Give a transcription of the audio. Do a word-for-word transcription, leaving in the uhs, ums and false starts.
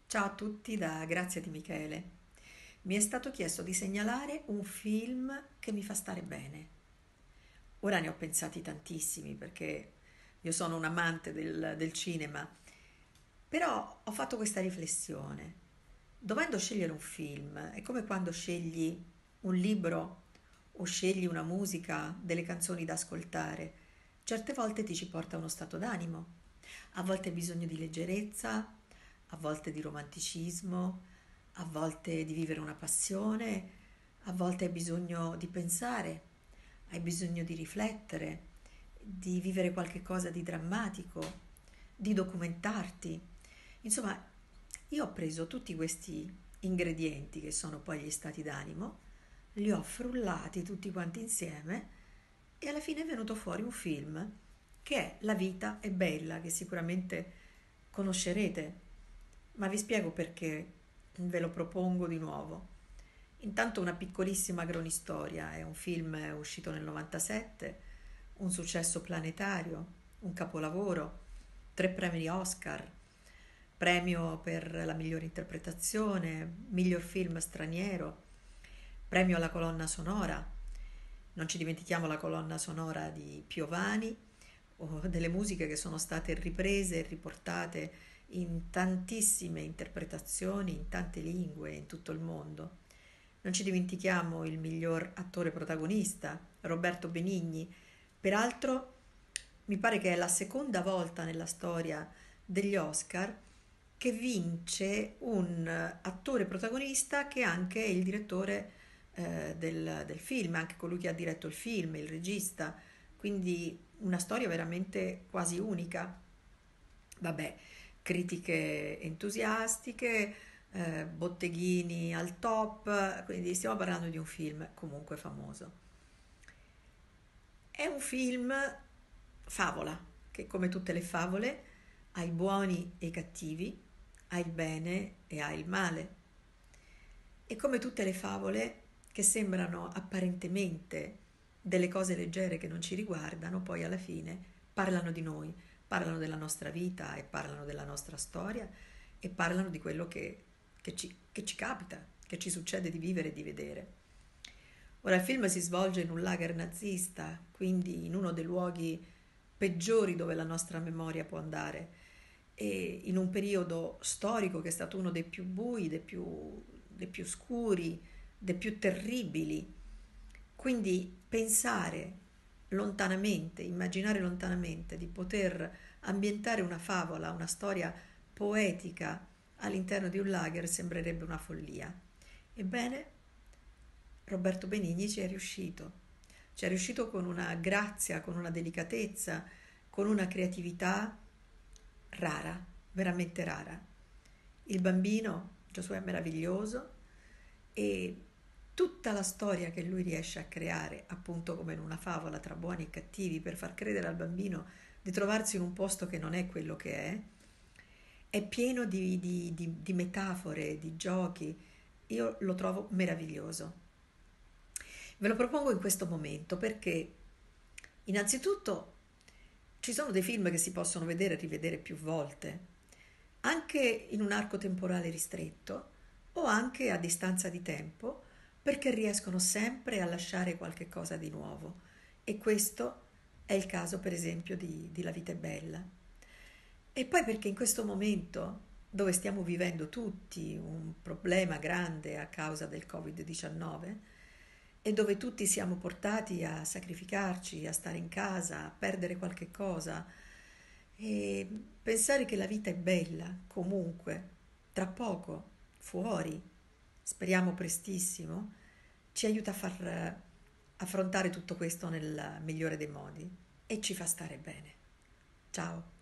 Ciao a tutti da Grazia di Michele. Mi è stato chiesto di segnalare un film che mi fa stare bene. Ora ne ho pensati tantissimi perché io sono un amante del, del cinema, però ho fatto questa riflessione. Dovendo scegliere un film, è come quando scegli un libro o scegli una musica, delle canzoni da ascoltare. Certe volte ti ci porta uno stato d'animo, a volte hai bisogno di leggerezza, a volte di romanticismo, a volte di vivere una passione, a volte hai bisogno di pensare, hai bisogno di riflettere, di vivere qualche cosa di drammatico, di documentarti. Insomma, io ho preso tutti questi ingredienti che sono poi gli stati d'animo, li ho frullati tutti quanti insieme e alla fine è venuto fuori un film che è La vita è bella, che sicuramente conoscerete, ma vi spiego perché ve lo propongo di nuovo. Intanto una piccolissima cronistoria, è un film uscito nel novantasette, un successo planetario, un capolavoro, tre premi Oscar, premio per la migliore interpretazione, miglior film straniero, premio alla colonna sonora. Non ci dimentichiamo la colonna sonora di Piovani o delle musiche che sono state riprese e riportate in tantissime interpretazioni, in tante lingue, in tutto il mondo. Non ci dimentichiamo il miglior attore protagonista, Roberto Benigni. Peraltro mi pare che è la seconda volta nella storia degli Oscar che vince un attore protagonista che è anche il direttore eh, del, del film, anche colui che ha diretto il film, il regista. Quindi una storia veramente quasi unica. Vabbè, critiche entusiastiche, eh, botteghini al top, quindi stiamo parlando di un film comunque famoso. È un film favola, che come tutte le favole ha i buoni e i cattivi, ha il bene e ha il male. E come tutte le favole che sembrano apparentemente delle cose leggere che non ci riguardano, poi alla fine parlano di noi, parlano della nostra vita e parlano della nostra storia e parlano di quello che, che ci, che ci capita, che ci succede di vivere e di vedere. Ora il film si svolge in un lager nazista, quindi in uno dei luoghi peggiori dove la nostra memoria può andare, e in un periodo storico che è stato uno dei più bui, dei più, dei più scuri, dei più terribili. Quindi pensare lontanamente, immaginare lontanamente di poter ambientare una favola, una storia poetica all'interno di un lager sembrerebbe una follia. Ebbene, Roberto Benigni ci è riuscito. Ci è riuscito con una grazia, con una delicatezza, con una creatività rara, veramente rara. Il bambino, Giosuè, è meraviglioso e tutta la storia che lui riesce a creare, appunto come in una favola tra buoni e cattivi, per far credere al bambino di trovarsi in un posto che non è quello che è, è pieno di, di, di, di metafore, di giochi. Io lo trovo meraviglioso. Ve lo propongo in questo momento perché innanzitutto ci sono dei film che si possono vedere e rivedere più volte, anche in un arco temporale ristretto o anche a distanza di tempo, perché riescono sempre a lasciare qualche cosa di nuovo. E questo è il caso, per esempio, di, di La vita è bella. E poi perché in questo momento, dove stiamo vivendo tutti un problema grande a causa del covid diciannove, e dove tutti siamo portati a sacrificarci, a stare in casa, a perdere qualche cosa e pensare che la vita è bella comunque, tra poco, fuori, speriamo prestissimo, ci aiuta a far eh, affrontare tutto questo nel migliore dei modi e ci fa stare bene. Ciao.